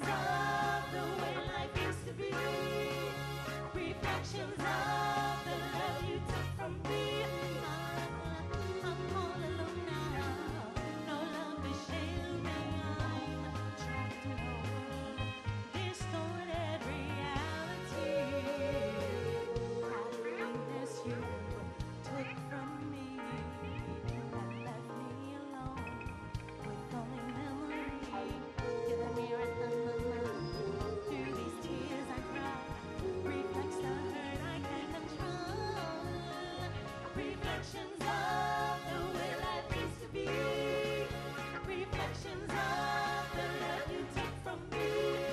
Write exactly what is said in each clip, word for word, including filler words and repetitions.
of the way life used to be. Reflections of the love you took from me. I'm all alone now, no love to shield me. I'm trapped in a world, distorted reality. Happiness you took from me and left me alone with only memory. In the mirror, through these tears I cry, reflects the hurt I can't control. Reflections of the way life used to be. Reflections of the love you took from me.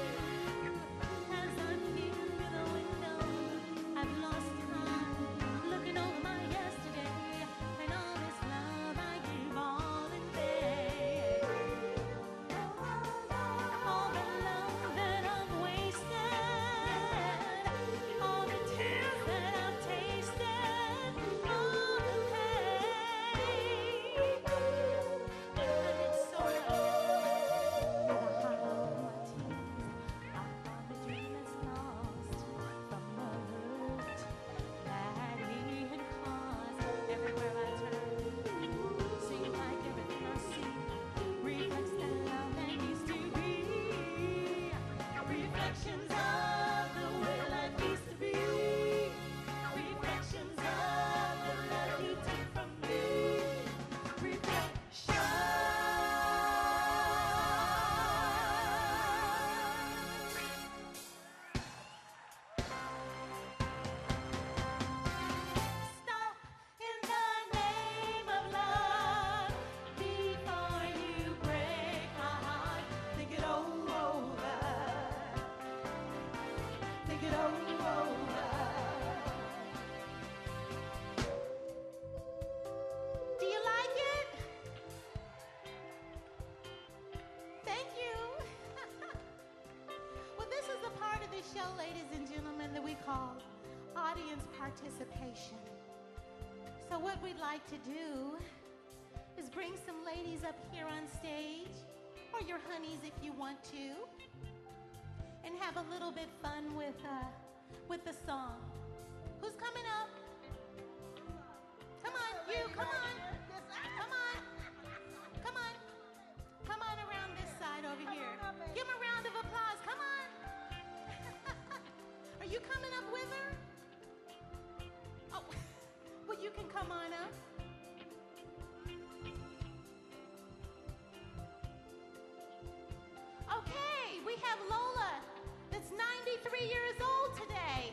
As I'm here in the window, I've lost time, looking over my yesterday, and all this love I gave all in vain. All the love that I've wasted, all the tears that I've tasted, all the pain. And it's sort of with a hollow in my tears. I found a dream that's lost from the hurt that he had caused. Everywhere I turn, seems like everything I see reflects the love that used to be. Reflections of the way life used to be. Reflections of the love you took from me. Reflections. Stop in the name of love before you break my heart. Think it over. Think it over. Do you like it? Thank you. Well, this is the part of the show, ladies and gentlemen, that we call audience participation. So what we'd like to do is bring some ladies up here on stage, or your honeys if you want to, and have a little bit fun with uh, with the song. Who's coming up? Come on, you, come on. Come on. Come on. Come on around this side over here. Give them a round of applause. Come on. Are you coming up with her? Oh, well, you can come on up. Okay, we have Lola, that's ninety-three years old today.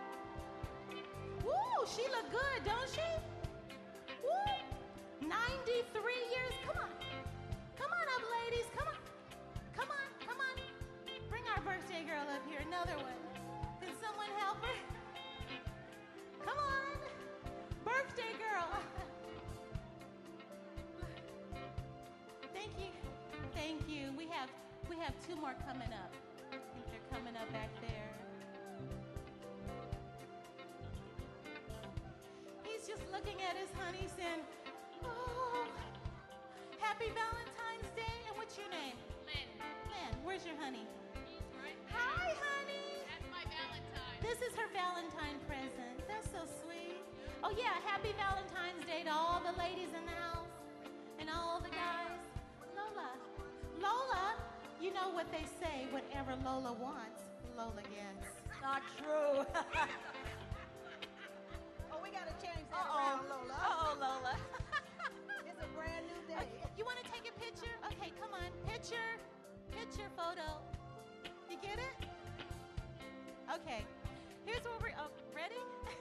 Woo, she look good, don't she? Woo, ninety-three years. Come on, come on up, ladies. Come on, come on, come on. Bring our birthday girl up here. Another one. Can someone help her? Come on, birthday girl. Thank you, thank you. We have. We have two more coming up. I think they're coming up back there. He's just looking at his honey saying, oh, happy Valentine's Day. And what's your name? Lynn. Lynn, where's your honey? He's right there. Hi, honey. That's my Valentine. This is her Valentine present. That's so sweet. Oh, yeah, happy Valentine's Day to all the ladies in the house and all the guys. Lola. Lola. You know what they say, whatever Lola wants, Lola gets. Not true. Oh, we got to change that around, Lola. Uh-oh, Lola. It's a brand new day. Okay, you want to take a picture? Okay, come on. Picture. Picture photo. You get it? Okay. Here's what we're... Oh, ready?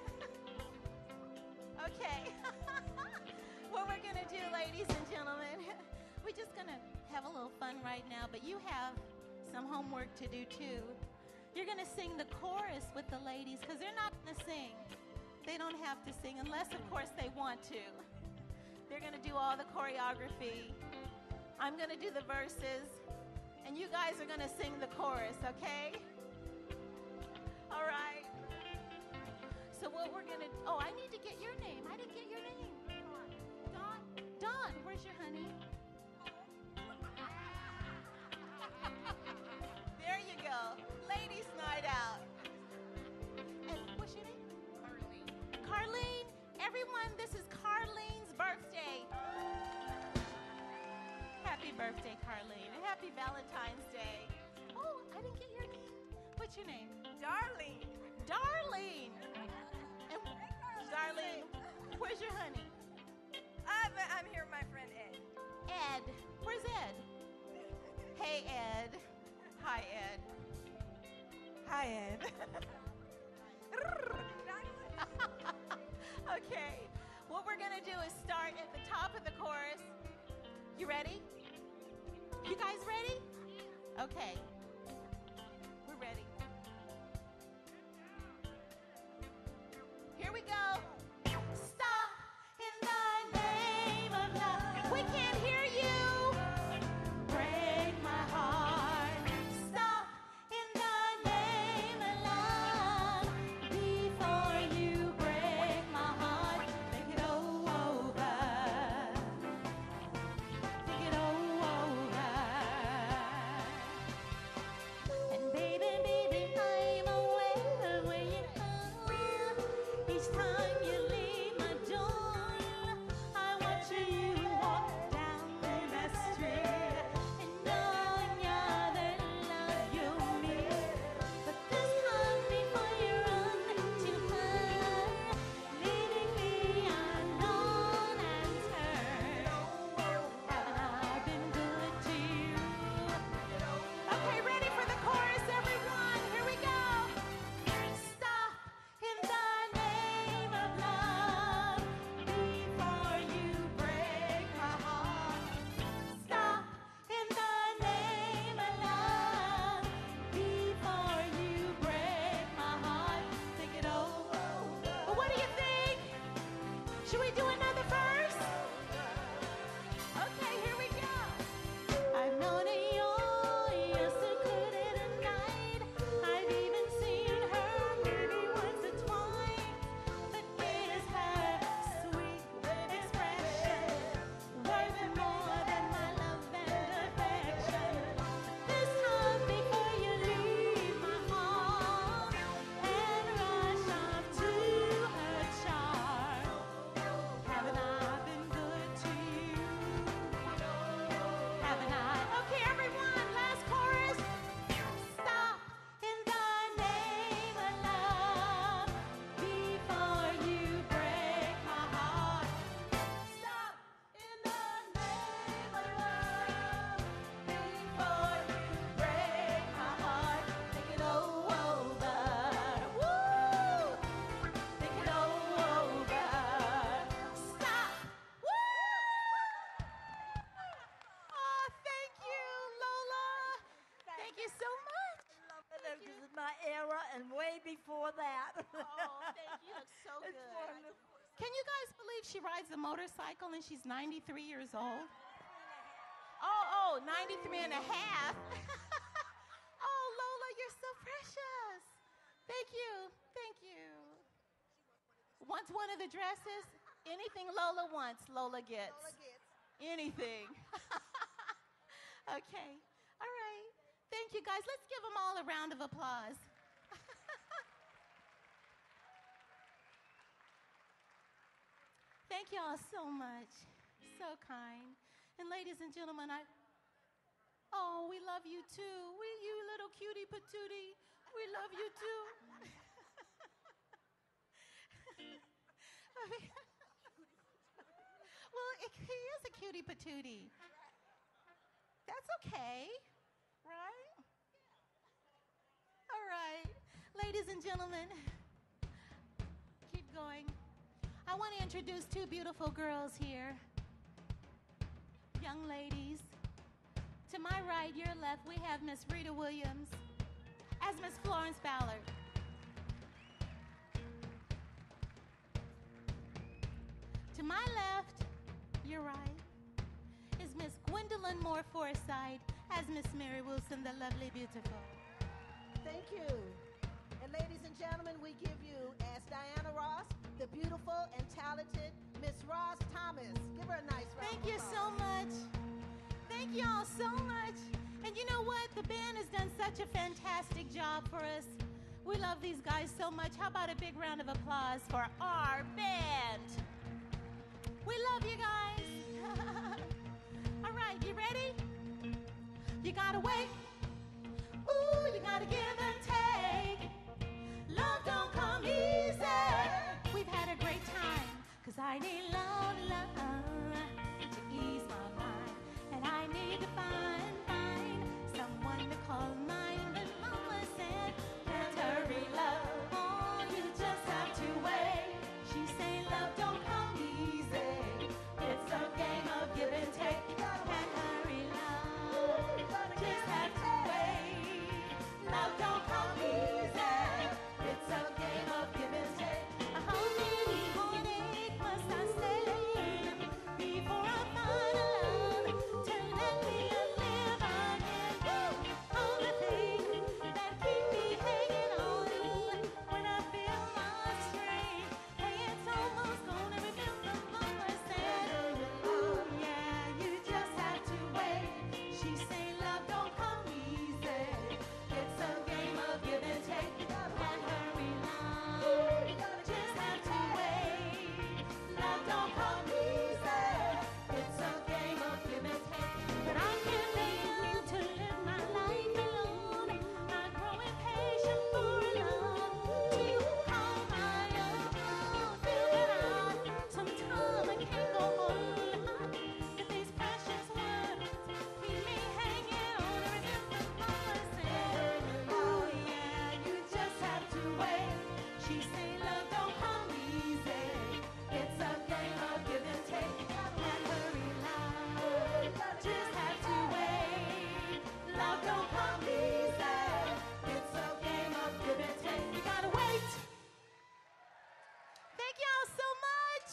Okay. What we're going to do, ladies and gentlemen, we're just going to have a little fun right now, but you have some homework to do too. You're going to sing the chorus with the ladies because they're not going to sing. They don't have to sing unless, of course, they want to. They're going to do all the choreography. I'm going to do the verses, and you guys are going to sing the chorus, okay? All right. So what we're going to... Oh, I need to get your name. I didn't get your name. Dawn. Dawn, where's your honey? There everyone, this is Carlene's birthday. Happy birthday, Carlene. And happy Valentine's Day. Oh, I didn't get your name. What's your name? Darlene. Darlene. And Darlene, where's your honey? I'm, I'm here with my friend Ed. Ed. Where's Ed? Hey, Ed. Hi, Ed. Hi, Ed. Okay. What we're going to do is start at the top of the chorus. You ready? You guys ready? Okay. We're ready. Here we go. Stop in the name of love. We can't hear you. Break my heart. Stop in the name of love. Before you break my heart, make it all over. Make it all over. And baby, baby, I'm aware of where you are. Each time you leave my door, I watch you walk down that street, and knowing you're the love you need. But this time before you run too far, leaving me alone and hurt. Haven't I been good to you? Okay, ready for the chorus, everyone. Here we go. Stop in the name of love before you break my heart. Stop in the name of love before you break my heart. Think it over. But what do you think? Should we do another verse? Okay, here we go. I've known a yawn, yes, secluded at night. I've even seen her maybe once or twice. But is her sweet expression worth more than my love and affection? This time before you leave my heart and rush off to her charm, haven't I been good to you? Haven't I? Okay, everyone, last chorus. Stop in the name of love before you break my heart. Stop in the name of love before you break my heart. Think it all over. Woo! Think it all over. Stop. Woo! Oh, thank you, Lola. Thank you so much. This is my era and way before that. Oh, thank you. You look so It's good. wonderful. Can you guys believe she rides a motorcycle and she's ninety-three years old? Oh, oh, ninety-three and a half. Oh, Lola, you're so precious. Thank you. Thank you. Wants one of the dresses? Anything Lola wants, Lola gets. Lola gets. Anything. Okay. All right. Thank you, guys. Let's give them all a round of applause. Thank you all so much. So kind. And ladies and gentlemen, I... Oh, we love you too. We, you little cutie patootie. We love you too. Well, it, he is a cutie patootie. That's okay, right? All right. Ladies and gentlemen, keep going. I want to introduce two beautiful girls here. Young ladies. To my right, your left, we have Miss Rita Williams as Miss Florence Ballard. To my left, your right, is Miss Gwendolyn Moore Forsythe as Miss Mary Wilson, the lovely, beautiful. Thank you. And ladies and gentlemen, we give you, as Diana Ross, the beautiful and talented Miss Ross Thomas. Give her a nice round Thank of you applause. so much. Thank you all so much. And you know what? The band has done such a fantastic job for us. We love these guys so much. How about a big round of applause for our band? We love you guys. All right, you ready? You gotta wait. Ooh, you gotta give and take. Love don't come easy. We've had a great time, cause I need love, love to ease my mind. And I need to find, find someone to call mine. But mama said, can't hurry, love. Oh, you just have to wait. She say love don't come easy. It's a game of give and take. Can't hurry, love. Just have to wait. Love don't come easy. It's a game of give and take. How many heartache must I stay before I find a love to let me live again? Woo! All the things that keep me hanging on when I feel my strength. Hey, it's almost gone. And remember, mama said, oh yeah, you just have to wait. She say love don't come easy. It's a game of give and take. Can't hurry, love. Just have to wait. Love don't come easy. It's a game of give and take. But I can't live to live my life alone. Not growing patient for love to call my own. Feel that I sometime I can't go on. But these precious words keep me hanging on. Remember, mama said, oh yeah, you just have to wait. She say love don't come easy. It's a game of give and take. Can't hurry, love. Just have to wait. Love don't come easy. It's a game of give and take. You gotta wait. Thank y'all so much.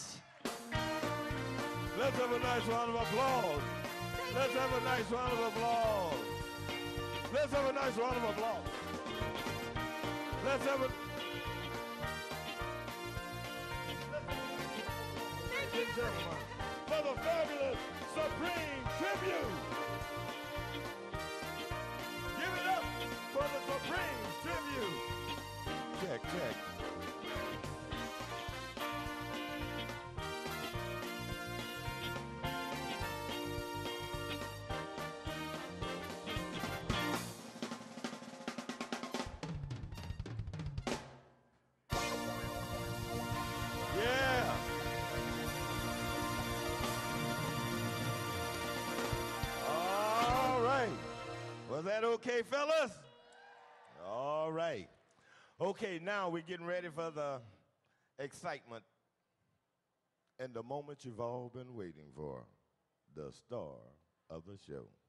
Let's have a nice round of applause. Thank Let's you. have a nice round of applause. Let's have a nice round of applause. Let's have a... Thank Ladies and gentlemen, for the fabulous Supreme Tribute. Give it up for the Supreme Tribute. Check, check. Yeah. All right. Was that okay, fellas? All right. Okay, now we're getting ready for the excitement and the moment you've all been waiting for, the star of the show.